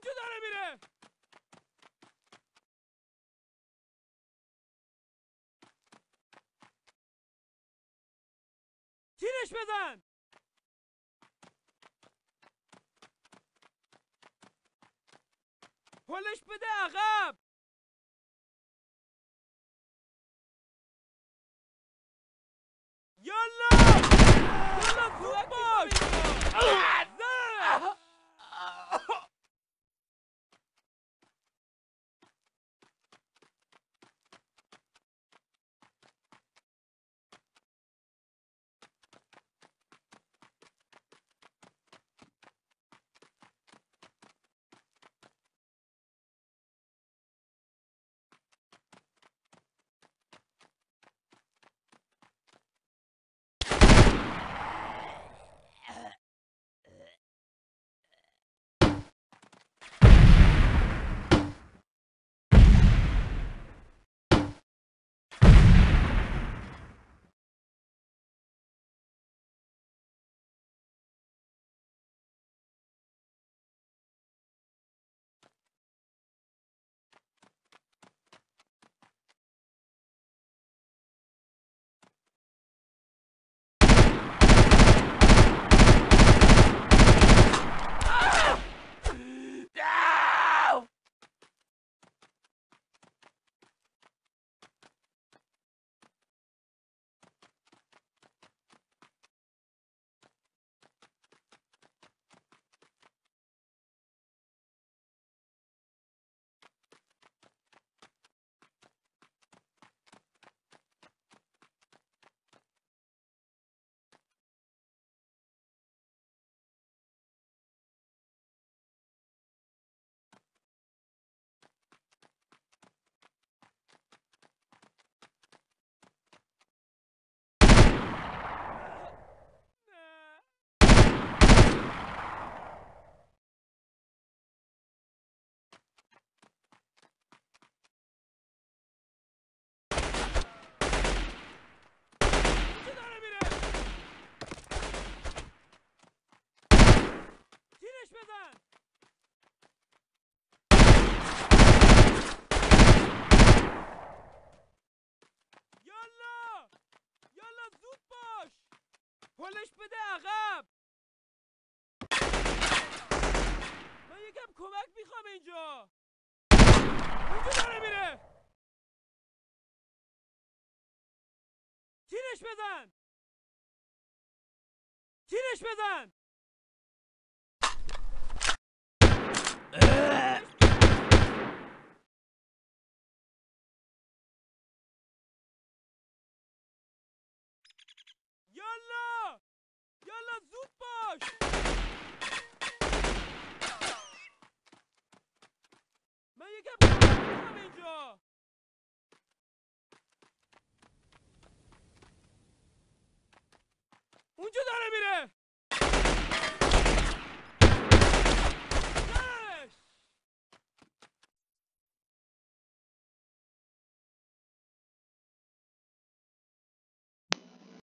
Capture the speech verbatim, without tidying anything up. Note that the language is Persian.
اونجا داره میره. تیرش بزن. هلش بده عقب. یالا یالا زود باش. تیرش بزن. یالا یالا زود باش. هلش بده عقب. من یکم کمک میخوام اینجا. اونجا داره میره. تیرش بزن. تیرش بزن. یالا یالا زود باش. من یکم کمک اینجا. اونجا داره میره.